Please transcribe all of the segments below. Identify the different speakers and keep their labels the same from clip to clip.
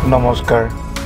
Speaker 1: নমস্কাৰ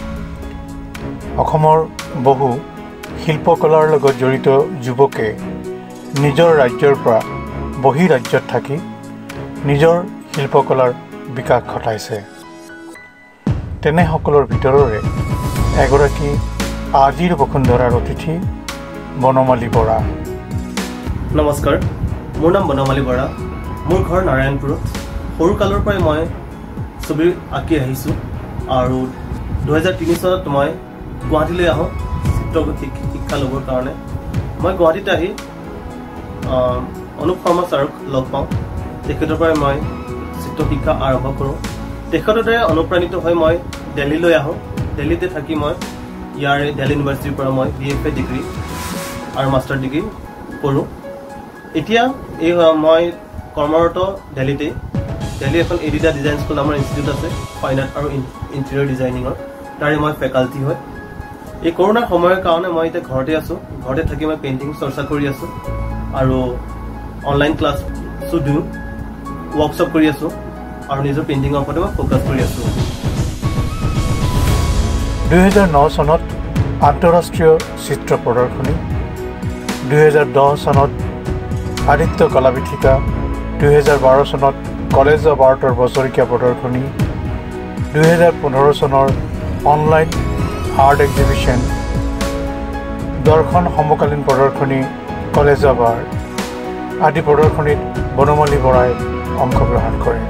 Speaker 1: অসমৰ বহু শিল্পকলাৰ লগত জড়িত যুৱকে নিজৰ ৰাজ্যৰ পৰা বহি ৰাজ্যত থাকি নিজৰ শিল্পকলাৰ বিকাশ ঘটাইছে তেনে সকলৰ ভিতৰৰে এগৰাকী আজিৰ বসুন্ধৰাৰ অতিথি বনমালী বৰা
Speaker 2: নমস্কাৰ মোৰ নাম বনমালী বৰা মোৰ ঘৰ নাৰায়ণপুৰত সৰু কালৰ পৰাই মই ছবি আঁকি আহিছোঁ আৰু 2003 চনত মই গুৱাহাটীলৈ আহোঁ চিত্ৰগঠিক শিক্ষা ল'বৰ কাৰণে মই গুৱাহাটীত আহি অনুপ শৰ্মা ছাৰক লগ পাওঁ তেখেতৰ পৰাই মই চিত্ৰ শিক্ষা আৰম্ভ কৰোঁ তেখেতৰ দ্বাৰা অনুপ্ৰাণিত হৈ মই দিল্লীলৈ আহোঁ দিল্লীতে থাকি মই ইয়াৰে দিল্লী ইউনিভাৰ্চিটিৰ পৰা মই BFA ডিগ্ৰী আৰু মাষ্টাৰ ডিগ্ৰী কৰোঁ এতিয়া এই মই কৰ্মৰত দিল্লীতে দিল্লী এখন এডিডা ডিজাইন স্কুল নামৰ ইনষ্টিটিউট আছে ফাইন আৰ্ট আৰু ইণ্টেৰিয়ৰ ডিজাইনিঙৰ তাৰে মই ফেকাল্টি হয় এই কৰোণাৰ সময়ৰ কাৰণে মই এতিয়া ঘৰতে আছোঁ ঘৰতে থাকি মই পেইণ্টিং চৰ্চা কৰি আছোঁ আৰু অনলাইন ক্লাছো দিওঁ ৱৰ্কশ্বপ কৰি আছোঁ আৰু নিজৰ পেইণ্টিঙৰ ওপৰতে মই ফ'কাছ কৰি আছোঁ
Speaker 1: 2009 চনত আন্তঃৰাষ্ট্ৰীয় চিত্ৰ প্ৰদৰ্শনী 2010 চনত সাহিত্য কলাবিথিকা 2012 চনত কলেজ অৱ আৰ্টৰ বছৰেকীয়া প্ৰদৰ্শনী 2015 চনৰ অনলাইন আৰ্ট এক্সিবিশ্যন দৰ্শন সমকালীন প্ৰদৰ্শনী কলেজ অৱ আৰ্ট আদি প্ৰদৰ্শনীত বনমালী বৰাই অংশগ্ৰহণ কৰে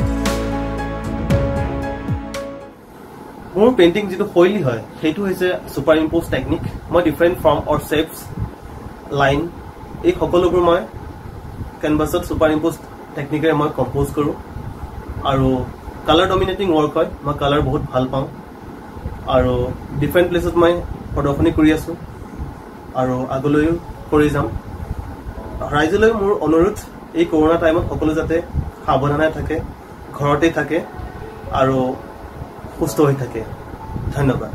Speaker 2: মোৰ পেইণ্টিং যিটো শৈলী হয় সেইটো হৈছে ছুপাৰ ইম্প'জ টেকনিক মই different form or shapes line এই সকলোবোৰ মই কেনভাছত ছুপাৰ ইম্প'জ টেকনিকেৰে মই কম্প'জ কৰোঁ আৰু কালাৰ ডমিনেটিং ৱৰ্ক হয় মই কালাৰ বহুত ভাল পাওঁ আৰু ডিফাৰেণ্ট প্লেচত মই প্ৰদৰ্শনী কৰি আছোঁ আৰু আগলৈও কৰি যাম ৰাইজলৈ মোৰ অনুৰোধ এই কৰোণা টাইমত সকলো যাতে সাৱধানে থাকে ঘৰতে থাকে আৰু সুস্থ হৈ থাকে ধন্যবাদ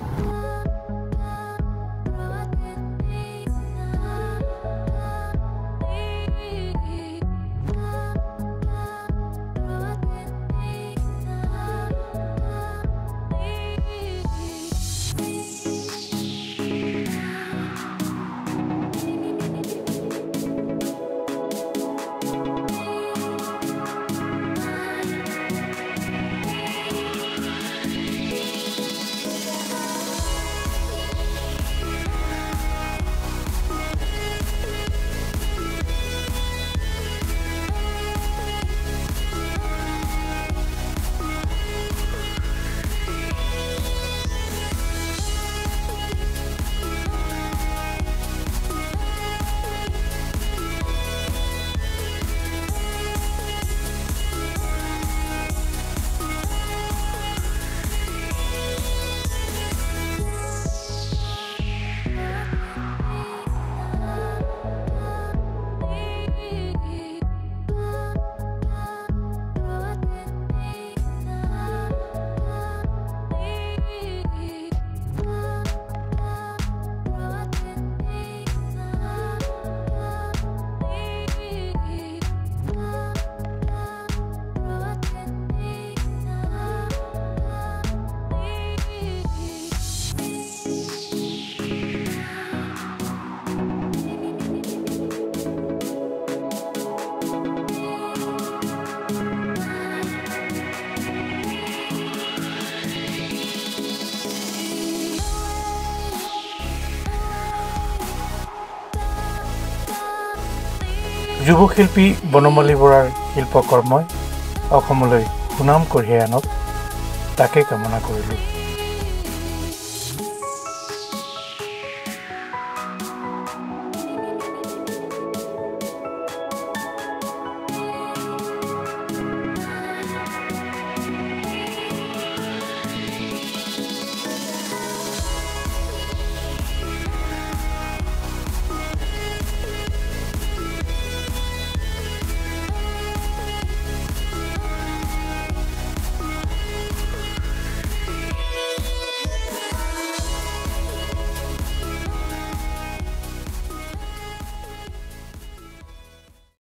Speaker 1: যুৱশিল্পী বনমালী বৰাৰ শিল্পকৰ্মই অসমলৈ সুনাম কঢ়িয়াই আনক তাকে কামনা কৰিলোঁ।